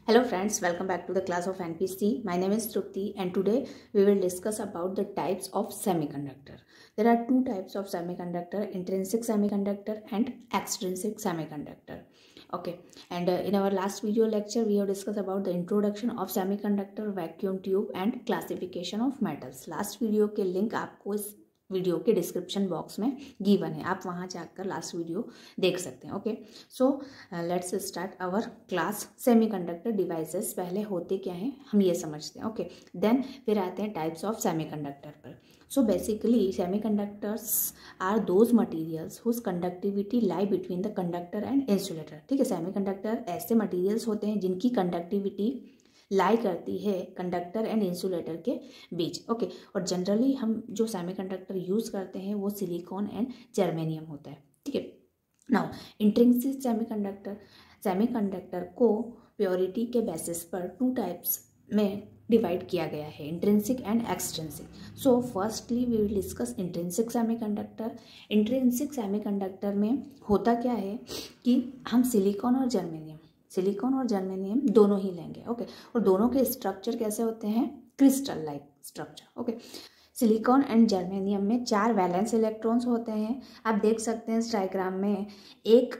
Hello friends, welcome back to the class of NPC. My name is Trupti and today we will discuss about the types of semiconductor. There are two types of semiconductor, intrinsic semiconductor and extrinsic semiconductor. Okay, and in our last video lecture we have discussed about the introduction of semiconductor, vacuum tube and classification of metals. Last video के link आपको इस video के description box में given है, आप वहाँ जाकर last video देख सकते हैं. Okay, so let's start our class. Semiconductor devices पहले होते क्या हैं हम ये समझते हैं. ओके, देन फिर आते हैं टाइप्स ऑफ सेमीकंडक्टर पर. So basically semiconductors are those materials whose conductivity lie between the conductor and insulator. ठीक है, सेमीकंडक्टर ऐसे मटेरियल्स होते हैं जिनकी कंडक्टिविटी लाई करती है कंडक्टर एंड इंसुलेटर के बीच. ओके, और जनरली हम जो सेमीकंडक्टर यूज़ करते हैं वो सिलिकॉन एंड जर्मेनियम होता है. ठीक है, नाउ इंट्रिंसिक सेमीकंडक्टर को प्योरिटी के बेसिस पर टू टाइप्स में डिवाइड किया गया है, intrinsic and extrinsic. So firstly we will discuss intrinsic semiconductor. Intrinsic semiconductor में होता क्या है कि हम सिलिकॉन और जर्मेनियम दोनों ही लेंगे. ओके, और दोनों के स्ट्रक्चर कैसे होते हैं? Crystal like structure. Okay, silicon and germanium में 4 वैलेंस इलेक्ट्रॉन्स होते हैं. आप देख सकते हैं इस डायग्राम में एक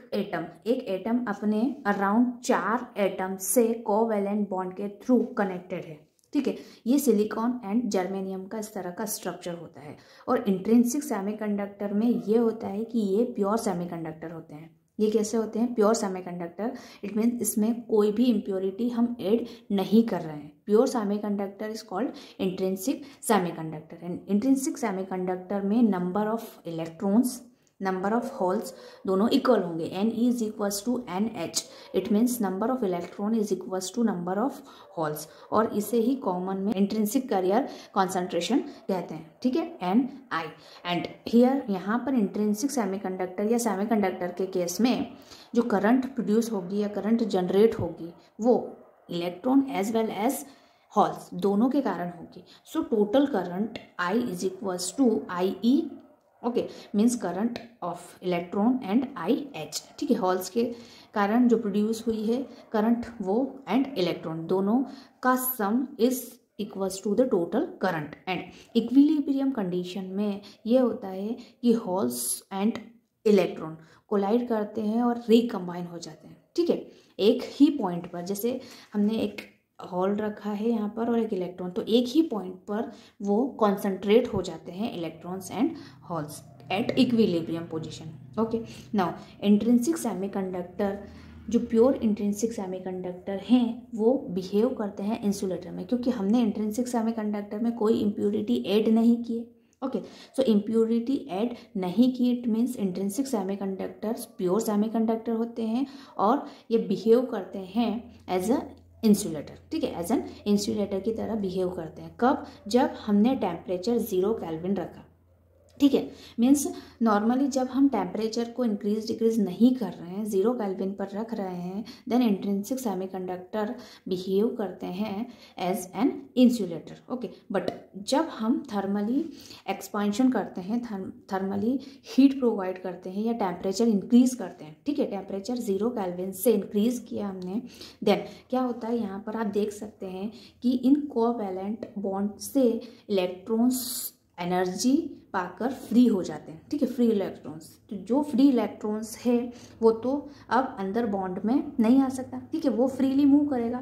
एटम अपने अराउंड 4 एटम से कोवैलेंट बॉन्ड के थ्रू कनेक्टेड है. ठीक है, ये सिलिकॉन एंड जर्मेनियम का इस तरह का स्ट्रक्चर होता है. और इंट्रिंसिक सेमीकंडक्टर में ये होता है कि ये प्योर सेमीकंडक्टर होते हैं. ये कैसे होते हैं? प्योर सेमीकंडक्टर, इट मीन्स इसमें कोई भी इम्प्योरिटी हम ऐड नहीं कर रहे हैं. Pure semiconductor is called intrinsic semiconductor. And intrinsic semiconductor में number of electrons, number of holes दोनों इक्वल होंगे. N is equals to n h, it means number of electron is equals to number of holes. और इसे ही common में intrinsic carrier concentration कहते हैं. ठीक है, एन आई. एंड हियर यहाँ पर इंट्रिंसिक सेमीकंडक्टर या सेमीकंडक्टर के केस में जो करंट प्रोड्यूस होगी या करंट जनरेट होगी वो electron as well as holes दोनों के कारण होगी. So total current I is equals to I E. Okay, means current of electron and I H. ठीक है, हॉल्स के कारण जो प्रोड्यूस हुई है करंट वो एंड इलेक्ट्रॉन दोनों का sum is equals to the total current. And equilibrium condition में ये होता है कि हॉल्स एंड इलेक्ट्रॉन कोलाइड करते हैं और रिकम्बाइन हो जाते हैं. ठीक है, एक ही पॉइंट पर, जैसे हमने एक हॉल रखा है यहाँ पर और एक इलेक्ट्रॉन, तो एक ही पॉइंट पर वो कॉन्सेंट्रेट हो जाते हैं electrons and holes at equilibrium position. Okay, now intrinsic semiconductor, जो प्योर इंट्रिंसिक सेमीकंडक्टर हैं वो बिहेव करते हैं इंसुलेटर में, क्योंकि हमने इंट्रिंसिक सेमीकंडक्टर में कोई इम्प्योरिटी ऐड नहीं किए. ओके, सो इम्प्योरिटी ऐड नहीं की, it means intrinsic semiconductors pure semiconductor होते हैं और ये बिहेव करते हैं एज अ इंसुलेटर. ठीक है, एज एन इंसुलेटर की तरह बिहेव करते हैं. कब? जब हमने टेम्परेचर 0 केल्विन रखा. ठीक है, मीन्स नॉर्मली जब हम टेम्परेचर को इंक्रीज डिक्रीज नहीं कर रहे हैं, 0 केल्विन पर रख रहे हैं, देन इंट्रिंसिक सेमीकंडक्टर बिहेव करते हैं as an insulator. Okay, but जब हम थर्मली एक्सपांशन करते हैं, थर्मली हीट प्रोवाइड करते हैं या टेम्परेचर इंक्रीज करते हैं, ठीक है, टेम्परेचर 0 केल्विन से इंक्रीज किया हमने, देन क्या होता है? यहाँ पर आप देख सकते हैं कि इन कोवैलेंट बॉन्ड से इलेक्ट्रॉन्स एनर्जी पाकर फ्री हो जाते हैं. ठीक है, फ्री इलेक्ट्रॉन्स, तो जो फ्री इलेक्ट्रॉन्स है वो तो अब अंदर बॉन्ड में नहीं आ सकता. ठीक है, वो फ्रीली मूव करेगा.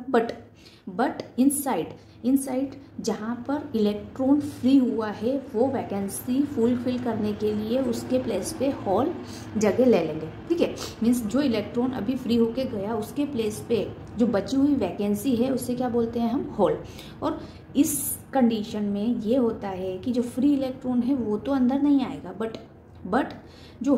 बट इनसाइड जहाँ पर इलेक्ट्रॉन फ्री हुआ है वो वैकेंसी फुलफिल करने के लिए उसके प्लेस पे होल जगह ले लेंगे. ठीक है, मीन्स जो इलेक्ट्रॉन अभी फ्री होके गया उसके प्लेस पे जो बची हुई वैकेंसी है उससे क्या बोलते हैं हम? होल. और इस कंडीशन में ये होता है कि जो फ्री इलेक्ट्रॉन है वो तो अंदर नहीं आएगा, बट जो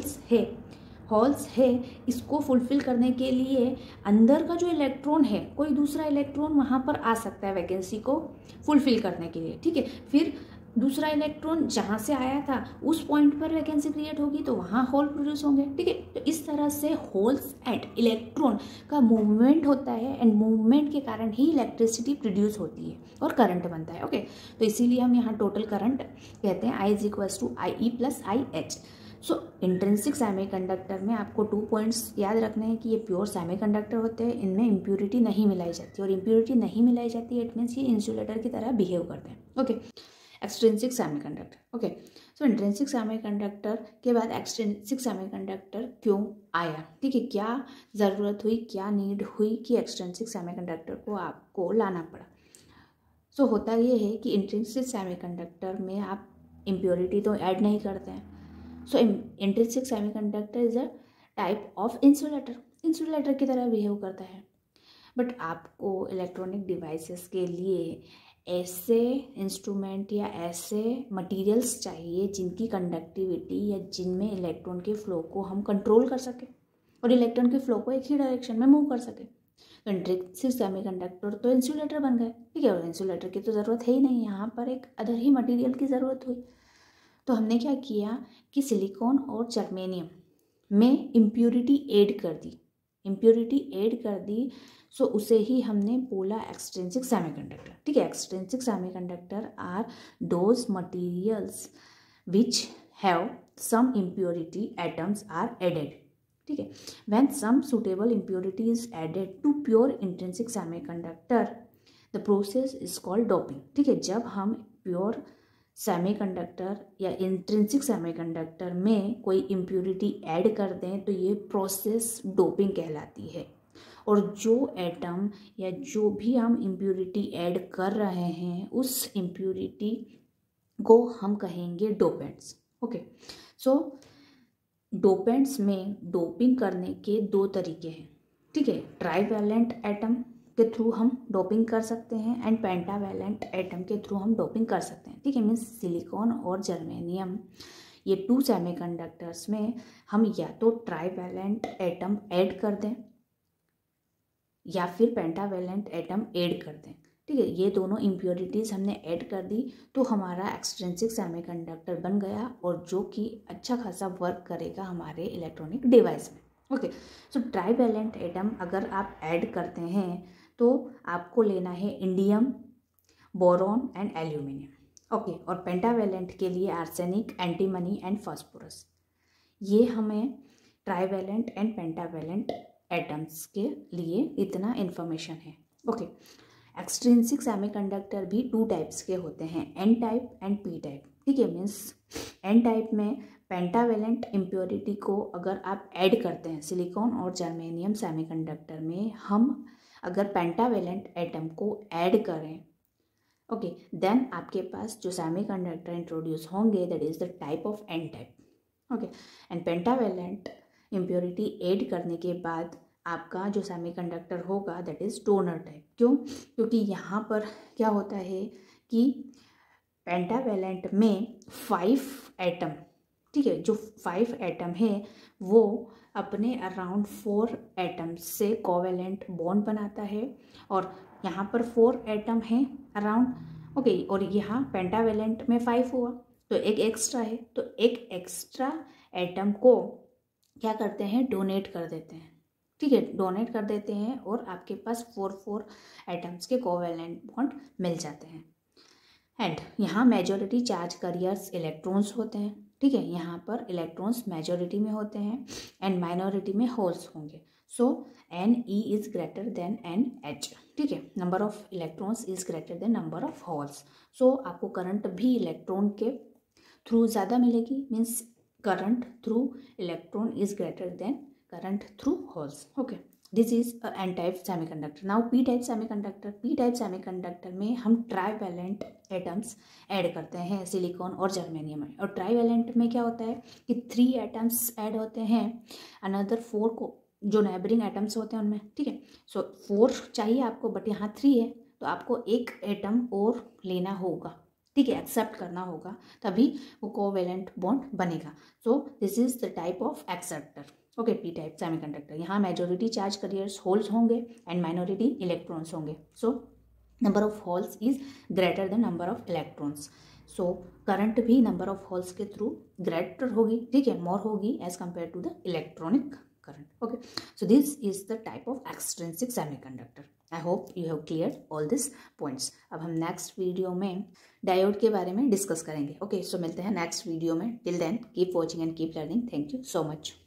होल्स है इसको फुलफिल करने के लिए अंदर का जो इलेक्ट्रॉन है, कोई दूसरा इलेक्ट्रॉन वहाँ पर आ सकता है वैकेंसी को फुलफिल करने के लिए. ठीक है, फिर दूसरा इलेक्ट्रॉन जहाँ से आया था उस पॉइंट पर वैकेंसी क्रिएट होगी तो वहाँ होल प्रोड्यूस होंगे. ठीक है, तो इस तरह से होल्स एंड इलेक्ट्रॉन का मूवमेंट होता है एंड मूवमेंट के कारण ही इलेक्ट्रिसिटी प्रोड्यूस होती है और करंट बनता है. ओके, तो इसीलिए हम यहाँ टोटल करंट कहते हैं I is equals to I E plus I H. So intrinsic semiconductor में आपको 2 पॉइंट्स याद रखने हैं कि ये प्योर सेमीकंडक्टर होते हैं, इनमें इम्प्योरिटी नहीं मिलाई जाती, और इम्प्योरिटी नहीं मिलाई जाती इट मीन्स ये इंसुलेटर की तरह बिहेव करते हैं। Okay, extrinsic semiconductor. Okay, so intrinsic semiconductor के बाद एक्सट्रिंसिक सेमीकंडक्टर क्यों आया, ठीक है, क्या ज़रूरत हुई, क्या नीड हुई कि एक्सट्रिंसिक सेमीकंडक्टर को आपको लाना पड़ा। सो होता ये है कि इंट्रिंसिक सेमीकंडक्टर में आप इम्प्योरिटी तो ऐड नहीं करते हैं। So intrinsic semiconductor is a type of insulator की तरह बिहेव करता है। बट आपको इलेक्ट्रॉनिक डिवाइसेस के लिए ऐसे इंस्ट्रूमेंट या ऐसे मटेरियल्स चाहिए जिनकी कंडक्टिविटी या जिनमें इलेक्ट्रॉन के फ्लो को हम कंट्रोल कर सकें और इलेक्ट्रॉन के फ्लो को एक ही डायरेक्शन में मूव कर सकें। तो इंट्रिंसिक सेमीकंडक्टर तो इंसुलेटर बन गए, ठीक है, और इंसुलेटर की तो ज़रूरत है ही नहीं, यहाँ पर एक अदर ही मटेरियल की ज़रूरत हुई। तो हमने क्या किया कि सिलिकॉन और जर्मेनियम में इम्प्योरिटी ऐड कर दी, सो उसे ही हमने बोला एक्सट्रिंसिक सेमीकंडक्टर, ठीक है। Extrinsic semiconductor are those materials which have some impurity atoms are added, ठीक है। When some suitable impurity is added to pure intrinsic semiconductor the process is called doping, ठीक है। जब हम प्योर सेमीकंडक्टर या intrinsic semiconductor में कोई impurity add कर दें तो ये प्रोसेस डोपिंग कहलाती है। और जो एटम या जो भी हम इम्प्योरिटी ऐड कर रहे हैं उस इम्प्योरिटी को हम कहेंगे डोपेंट्स। ओके, सो डोपेंट्स में डोपिंग करने के 2 तरीके हैं, ठीक है। ट्राईवैलेंट एटम के थ्रू हम डोपिंग कर सकते हैं एंड पेंटावैलेंट एटम के थ्रू हम डोपिंग कर सकते हैं, ठीक है। मीन्स सिलिकॉन और जर्मेनियम ये 2 सेमीकंडक्टर्स में हम या तो ट्राईवैलेंट एटम ऐड कर दें या फिर पेंटावैलेंट एटम ऐड कर दें, ठीक है। ये दोनों इम्प्योरिटीज़ हमने ऐड कर दी तो हमारा एक्सट्रिंसिक सेमीकंडक्टर बन गया और जो कि अच्छा खासा वर्क करेगा हमारे इलेक्ट्रॉनिक डिवाइस में। ओके, सो ट्राईवैलेंट एटम अगर आप ऐड करते हैं तो आपको लेना है indium, boron and aluminium. Okay, और पेंटावैलेंट के लिए आर्सेनिक, एंटीमनी एंड फास्फोरस। ये हमें ट्राईवैलेंट एंड पेंटावैलेंट एटम्स के लिए इतना इन्फॉर्मेशन है। ओके, एक्सट्रिंसिक सेमीकंडक्टर भी 2 टाइप्स के होते हैं, n type and p type, ठीक है। मीन्स एन टाइप में पेंटावैलेंट इम्प्योरिटी को अगर आप ऐड करते हैं सिलिकॉन और जर्मेनियम सेमीकंडक्टर में, हम अगर पेंटावैलेंट एटम को ऐड करें, ओके, देन आपके पास जो सेमीकंडक्टर इंट्रोड्यूस होंगे that is the type of n type. Okay, and pentavalent impurity add करने के बाद आपका जो सेमीकंडक्टर होगा दैट इज़ डोनर टाइप। क्यों? क्योंकि यहाँ पर क्या होता है कि पेंटावैलेंट में 5 एटम, ठीक है, जो 5 एटम है वो अपने अराउंड 4 एटम से कोवैलेंट बॉन्ड बनाता है और यहाँ पर 4 एटम हैं अराउंड, ओके, और यहाँ पेंटावैलेंट में 5 हुआ तो एक एक्स्ट्रा है, तो एक एक्स्ट्रा एटम को क्या करते हैं, डोनेट कर देते हैं, ठीक है, डोनेट कर देते हैं और आपके पास 4 एटम्स के कोवैलेंट बॉन्ड मिल जाते हैं। एंड यहाँ मेजॉरिटी चार्ज कैरियर्स इलेक्ट्रॉन्स होते हैं, ठीक है, यहाँ पर इलेक्ट्रॉन्स मेजॉरिटी में होते हैं एंड माइनॉरिटी में होल्स होंगे। So NE is greater than NH, ठीक है, number of electrons is greater than number of holes. So आपको करंट भी इलेक्ट्रॉन के थ्रू ज़्यादा मिलेगी, means current through electron is greater than current through holes. Okay, this is a n-type semiconductor. Now p-type semiconductor. p-type semiconductor में हम trivalent atoms add करते हैं silicon और जर्मेनियम में, और ट्राईवैलेंट में क्या होता है कि 3 एटम्स ऐड होते हैं अनदर 4 को जो नेबरिंग एटम्स होते हैं उनमें, ठीक है। सो 4 चाहिए आपको बट यहाँ 3 है तो आपको एक एटम और लेना होगा, ठीक है, एक्सेप्ट करना होगा, तभी वो कोवैलेंट बॉन्ड बनेगा। So this is the type of acceptor. Okay, p type semiconductor, यहाँ मेजॉरिटी चार्ज कैरियर्स होल्स होंगे एंड माइनॉरिटी इलेक्ट्रॉन्स होंगे। So number of holes is greater than number of electrons. So current भी number of holes के थ्रू greater होगी, ठीक है, more होगी as compare to the electronic current. Okay, so this is the type of extrinsic semiconductor. I hope you have clear all this points. अब हम next video में डायोड के बारे में डिस्कस करेंगे। ओके, सो मिलते हैं नेक्स्ट वीडियो में। Till then keep watching and keep learning. Thank you so much.